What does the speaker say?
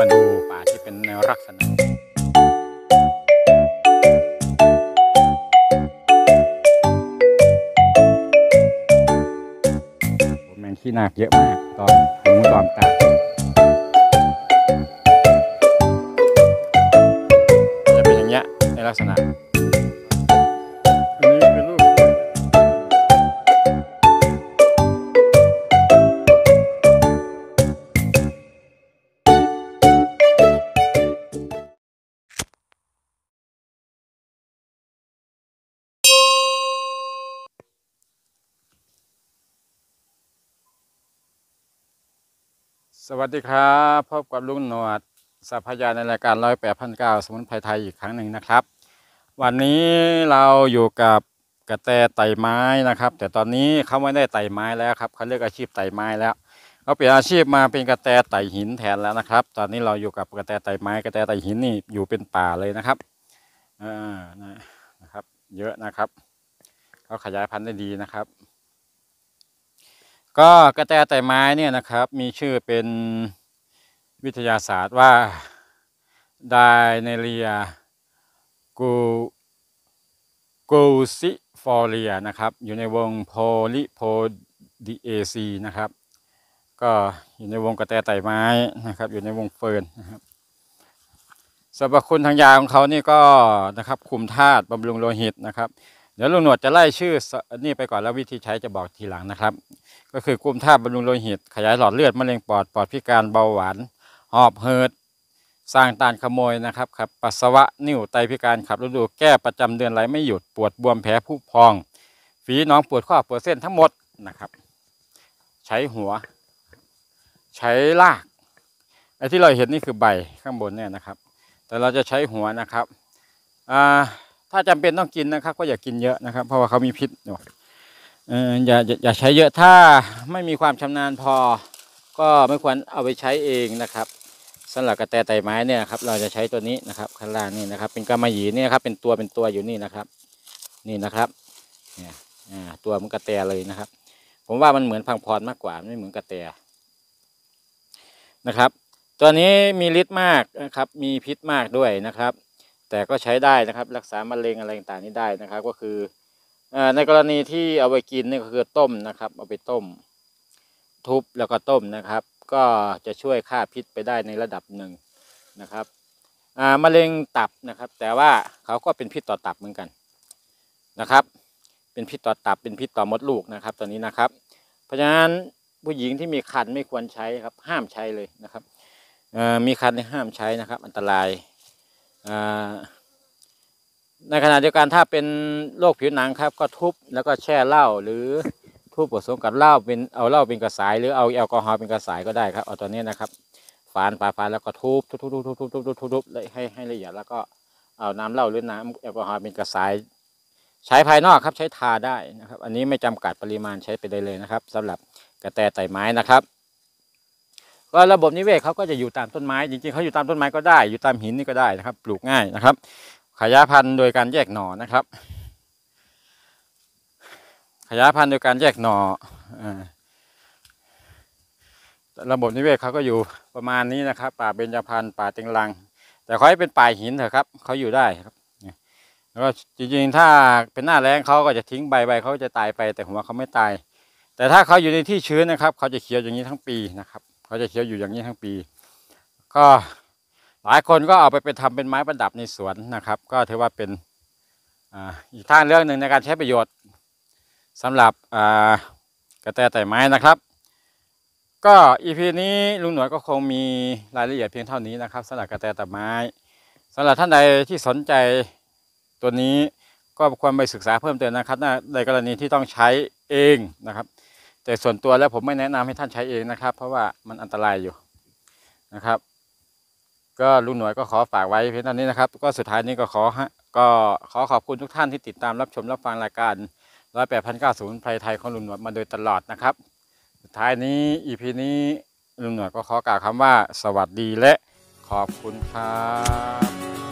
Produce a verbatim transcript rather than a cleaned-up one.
มาดูป่าที่เป็นแนวลักษณะแมงขี้นาคเยอะมากตอนหูตอนตาจะเป็นอย่างเงี้ยในลักษณะอันนี้คือรูปสวัสดีครับพบกับลุงหนวดสัพพยาในรายการร้อยแปดพันเก้าสมุนไพรไทยอีกครั้งหนึ่งนะครับวันนี้เราอยู่กับกระแตไต่ไม้นะครับแต่ตอนนี้เขาไม่ได้ไต่ไม้แล้วครับเขาเลือกอาชีพไต่ไม้แล้วเขาเปลี่ยนอาชีพมาเป็นกระแตไต่หินแทนแล้วนะครับตอนนี้เราอยู่กับกระแตไต่ไม้กระแตไต่หินนี่อยู่เป็นป่าเลยนะครับอ่านะครับเยอะนะครับเขาขยายพันธุ์ได้ดีนะครับก็กระแตไต่ไม้เนี่ยนะครับมีชื่อเป็นวิทยาศาสตร์ว่าไดเนเรียกูกูซิฟอเรียนะครับอยู่ในวงโพลิโพดิเอซีนะครับก็อยู่ในวงกระแตไต่ไม้นะครับอยู่ในวงเฟิร์นนะครับสรรพคุณทางยาของเขานี่ก็นะครับคุมธาตุบำรุงโลหิตนะครับเดี๋ยวลุงหนวดจะไล่ชื่อนี่ไปก่อนแล้ววิธีใช้จะบอกทีหลังนะครับก็คือคุมธาตุบำรุงโลหิตขยายหลอดเลือดมะเร็งปอดปอดพิการเบาหวานหอบหืดสร้างต้านขโมยนะครับขับปัสสาวะนิ่วไตพิการขับฤดูแก้ประจำเดือนไหลไม่หยุดปวดบวมแผลผุพองฝีหนองปวดข้อปวดเส้นทั้งหมดนะครับใช้หัวใช้รากไอ้ที่เราเห็นนี่คือใบข้างบนเนี่ยนะครับแต่เราจะใช้หัวนะครับอ่าถ้าจำเป็นต้องกินนะครับก็อย่ากินเยอะนะครับเพราะว่าเขามีพิษอยู่เอออย่าอย่าใช้เยอะถ้าไม่มีความชำนาญพอก็ไม่ควรเอาไปใช้เองนะครับสำหรับกระแตไต่ไม้เนี่ยครับเราจะใช้ตัวนี้นะครับข้างล่างนี่นะครับเป็นกำมะหยี่นี่ครับเป็นตัวเป็นตัวอยู่นี่นะครับนี่นะครับเนี่ยตัวมันกระแตเลยนะครับผมว่ามันเหมือนพังพรมากกว่าไม่เหมือนกระแตนะครับตัวนี้มีฤทธิ์มากนะครับมีพิษมากด้วยนะครับแต่ก็ใช้ได้นะครับรักษามะเร็งอะไรต่างๆนี้ได้นะครับก็คือในกรณีที่เอาไปกินนี่ก็คือต้มนะครับเอาไปต้มทุบแล้วก็ต้มนะครับก็จะช่วยฆ่าพิษไปได้ในระดับหนึ่งนะครับมะเร็งตับนะครับแต่ว่าเขาก็เป็นพิษต่อตับเหมือนกันนะครับเป็นพิษต่อตับเป็นพิษต่อมดลูกนะครับตัวนี้นะครับเพราะฉะนั้นผู้หญิงที่มีครรภ์ไม่ควรใช้ครับห้ามใช้เลยนะครับมีครรภ์ห้ามใช้นะครับอันตรายในขณะเดียวกันถ้าเป็นโรคผิวหนังครับก็ทุบแล้วก็แช่เหล้าหรือทุบผสมกับเหล้าเป็นเอาเหล้าเป็นกระสายหรือเอาแอลกอฮอล์เป็นกระสายก็ได้ครับเอาตัวนี้นะครับฝานฝาฝานแล้วก็ทุบทุบทุบทุบทุบทุบทุบทุบทุบให้ให้ละเอียดแล้วก็เอาน้ำเหล้าหรือน้ำแอลกอฮอล์เป็นกระสายใช้ภายนอกครับใช้ทาได้นะครับอันนี้ไม่จำกัดปริมาณใช้ไปได้เลยนะครับสำหรับกระแตไต่ไม้นะครับก็ระบบนิเวศเขาก็จะอยู่ตามต้นไม้จริงๆเขาอยู่ตามต้นไม้ก็ได้อยู่ตามหินนี่ก็ได้นะครับปลูกง่ายนะครับขยายพันธุ์โดยการแยกหน่อนะครับขยายพันธุ์โดยการแยกหน่อระบบนิเวศเขาก็อยู่ประมาณนี้นะครับป่าเบญจพรรณป่าเต็งรังแต่เขาให้เป็นป่าหินเถอะครับเขาอยู่ได้ครับแล้วก็จริงๆถ้าเป็นหน้าแล้งเขาก็จะทิ้งใบใบเขาจะตายไปแต่หัวเขาไม่ตายแต่ถ้าเขาอยู่ในที่ชื้นนะครับเขาจะเขียวอย่างนี้ทั้งปีนะครับเขาจะเขียวอยู่อย่างนี้ทั้งปีก็หลายคนก็เอาไปเป็นทำเป็นไม้ประดับในสวนนะครับก็ถือว่าเป็นอีกทางเรื่องหนึ่งในการใช้ประโยชน์สำหรับกระแตไต่ไม้นะครับก็อีพีนี้ลุงหนวดก็คงมีรายละเอียดเพียงเท่านี้นะครับสำหรับกระแตไต่ไม้สำหรับท่านใดที่สนใจตัวนี้ก็ควรไปศึกษาเพิ่มเติมนะครับในกรณีที่ต้องใช้เองนะครับแต่ส่วนตัวแล้วผมไม่แนะนำให้ท่านใช้เองนะครับเพราะว่ามันอันตรายอยู่นะครับก็ลุงหน่วยก็ขอฝากไว้เพียงเท่านี้นะครับก็สุดท้ายนี้ก็ขอฮะก็ขอขอบคุณทุกท่านที่ติดตามรับชมรับฟังรายการร้อยแปดพันเก้าศูนย์ไพรไทยของลุงหน่วยมาโดยตลอดนะครับสุดท้ายนี้อีพีนี้ลุงหน่วยก็ขอกล่าวคำว่าสวัสดีและขอบคุณครับ